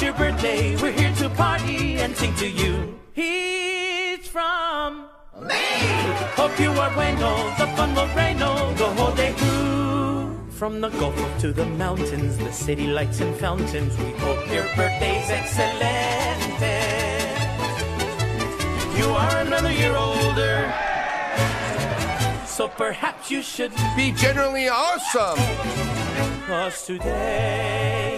your birthday, we're here to party and sing to you. He's from me. Hope you are bueno, the fun will reign, the whole day through. From the Gulf to the mountains, the city lights and fountains, we hope your birthday's excelente. You are another year older, so perhaps you should be generally awesome. 'Cause today